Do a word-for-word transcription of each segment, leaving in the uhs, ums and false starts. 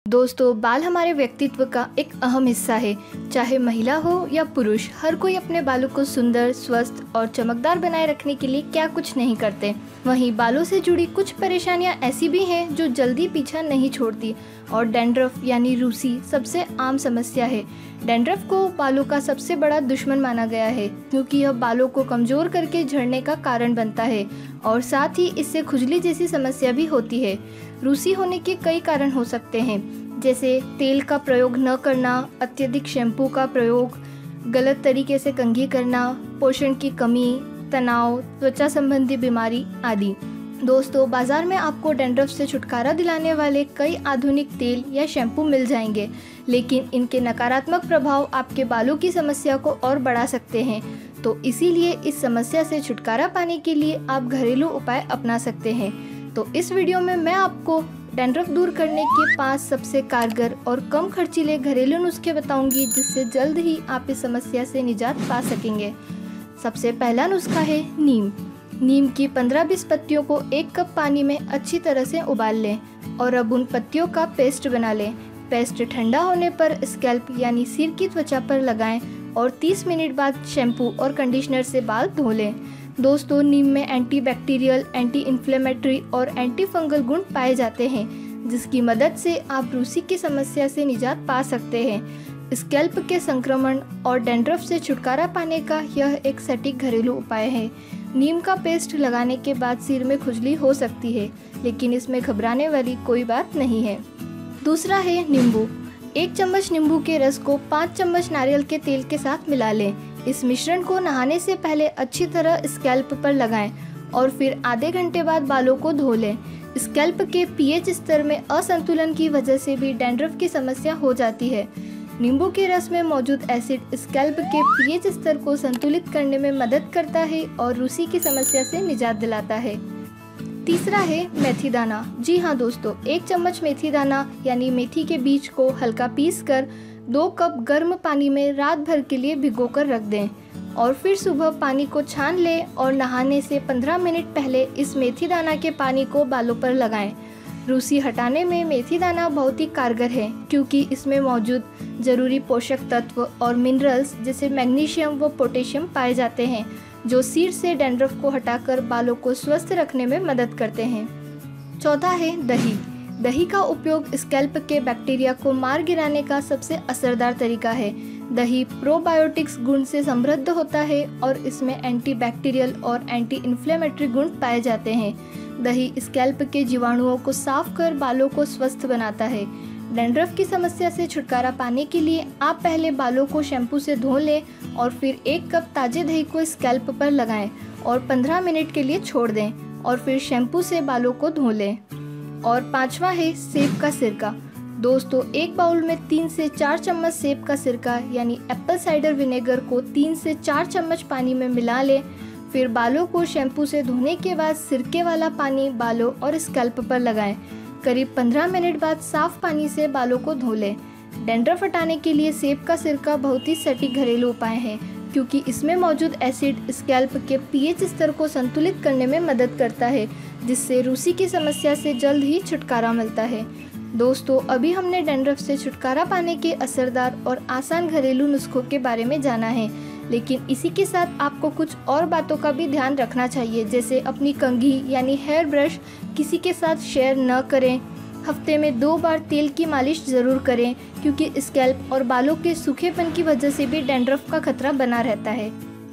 दोस्तों, बाल हमारे व्यक्तित्व का एक अहम हिस्सा है। चाहे महिला हो या पुरुष, हर कोई अपने बालों को सुंदर, स्वस्थ और चमकदार बनाए रखने के लिए क्या कुछ नहीं करते। वहीं बालों से जुड़ी कुछ परेशानियां ऐसी भी हैं जो जल्दी पीछा नहीं छोड़ती, और डैंड्रफ यानी रूसी सबसे आम समस्या है। डैंड्रफ को बालों का सबसे बड़ा दुश्मन माना गया है, क्योंकि यह बालों को कमज़ोर करके झड़ने का कारण बनता है और साथ ही इससे खुजली जैसी समस्या भी होती है। रूसी होने के कई कारण हो सकते हैं, जैसे तेल का प्रयोग न करना, अत्यधिक शैम्पू का प्रयोग, गलत तरीके से कंघी करना, पोषण की कमी, तनाव, त्वचा संबंधी बीमारी आदि। दोस्तों, बाजार में आपको डैंड्रफ से छुटकारा दिलाने वाले कई आधुनिक तेल या शैम्पू मिल जाएंगे, लेकिन इनके नकारात्मक प्रभाव आपके बालों की समस्या को और बढ़ा सकते हैं। तो इसीलिए इस समस्या से छुटकारा पाने के लिए आप घरेलू उपाय अपना सकते हैं। तो इस वीडियो में मैं आपको डैंड्रफ दूर करने के पांच सबसे कारगर और कम खर्चीले घरेलू नुस्खे बताऊंगी, जिससे जल्द ही आप इस समस्या से निजात पा सकेंगे। सबसे पहला नुस्खा है नीम। नीम की पंद्रह बीस पत्तियों को एक कप पानी में अच्छी तरह से उबाल लें और अब उन पत्तियों का पेस्ट बना लें। पेस्ट ठंडा होने पर स्कैल्प यानी सिर की त्वचा पर लगाएं और तीस मिनट बाद शैम्पू और कंडीशनर से बाल धो लें। दोस्तों, नीम में एंटीबैक्टीरियल, एंटी इन्फ्लेमेटरी और एंटी फंगल गुण पाए जाते हैं, जिसकी मदद से आप रूसी की समस्या से निजात पा सकते हैं। स्कैल्प के संक्रमण और डैंड्रफ से छुटकारा पाने का यह एक सटीक घरेलू उपाय है। नीम का पेस्ट लगाने के बाद सिर में खुजली हो सकती है, लेकिन इसमें घबराने वाली कोई बात नहीं है। दूसरा है नींबू। एक चम्मच नींबू के रस को पाँच चम्मच नारियल के तेल के साथ मिला लें। इस मिश्रण को नहाने से पहले अच्छी तरह स्कैल्प पर लगाएं और फिर आधे घंटे बाद बालों को धो लें। स्कैल्प के पीएच स्तर में असंतुलन की वजह से भी डैंड्रफ की समस्या हो जाती है। नींबू के रस में मौजूद एसिड स्कैल्प के पीएच स्तर को संतुलित करने में मदद करता है और रूसी की समस्या से निजात दिलाता है। तीसरा है मेथी दाना। जी हाँ दोस्तों, एक चम्मच मेथी दाना यानी मेथी के बीज को हल्का पीस कर दो कप गर्म पानी में रात भर के लिए भिगोकर रख दें और फिर सुबह पानी को छान लें और नहाने से पंद्रह मिनट पहले इस मेथी दाना के पानी को बालों पर लगाएं। रूसी हटाने में मेथी दाना बहुत ही कारगर है, क्योंकि इसमें मौजूद जरूरी पोषक तत्व और मिनरल्स जैसे मैग्नीशियम व पोटेशियम पाए जाते हैं, जो सिर से डैंड्रफ को हटाकर बालों को स्वस्थ रखने में मदद करते हैं। चौथा है दही। दही का उपयोग स्कैल्प के बैक्टीरिया को मार गिराने का सबसे असरदार तरीका है। दही प्रोबायोटिक्स गुण से समृद्ध होता है और इसमें एंटीबैक्टीरियल और एंटी इन्फ्लेमेटरी गुण पाए जाते हैं। दही स्कैल्प के जीवाणुओं को साफ कर बालों को स्वस्थ बनाता है। डैंड्रफ की समस्या से छुटकारा पाने के लिए आप पहले बालों को शैम्पू से धो लें और फिर एक कप ताजे दही को स्कैल्प पर लगाएं और पंद्रह मिनट के लिए छोड़ दें और फिर शैम्पू से बालों को धो लें। और पांचवा है सेब का सिरका। दोस्तों, एक बाउल में तीन से चार चम्मच सेब का सिरका यानी एप्पल साइडर विनेगर को तीन से चार चम्मच पानी में मिला लें। फिर बालों को शैम्पू से धोने के बाद सिरके वाला पानी बालों और स्कैल्प पर लगाएं। करीब पंद्रह मिनट बाद साफ पानी से बालों को धो लें। डैंड्रफ हटाने के लिए सेब का सिरका बहुत ही सटीक घरेलू उपाय है, क्योंकि इसमें मौजूद एसिड स्कैल्प के पीएच स्तर को संतुलित करने में मदद करता है, जिससे रूसी की समस्या से जल्द ही छुटकारा मिलता है। दोस्तों, अभी हमने डैंड्रफ से छुटकारा पाने के असरदार और आसान घरेलू नुस्खों के बारे में जाना है, लेकिन इसी के साथ आपको कुछ और बातों का भी ध्यान रखना चाहिए, जैसे अपनी कंघी यानी हेयर ब्रश किसी के साथ शेयर न करें। हफ्ते में दो बार तेल की मालिश ज़रूर करें, क्योंकि स्कैल्प और बालों के सूखेपन की वजह से भी डैंड्रफ का खतरा बना रहता है।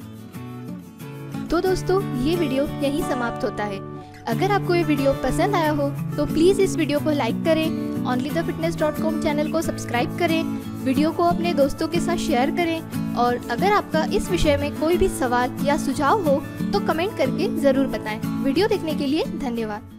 तो दोस्तों, ये वीडियो यहीं समाप्त होता है। अगर आपको ये वीडियो पसंद आया हो तो प्लीज़ इस वीडियो को लाइक करें, only the fitness dot com channel को सब्सक्राइब करें, वीडियो को अपने दोस्तों के साथ शेयर करें और अगर आपका इस विषय में कोई भी सवाल या सुझाव हो तो कमेंट करके ज़रूर बताएं। वीडियो देखने के लिए धन्यवाद।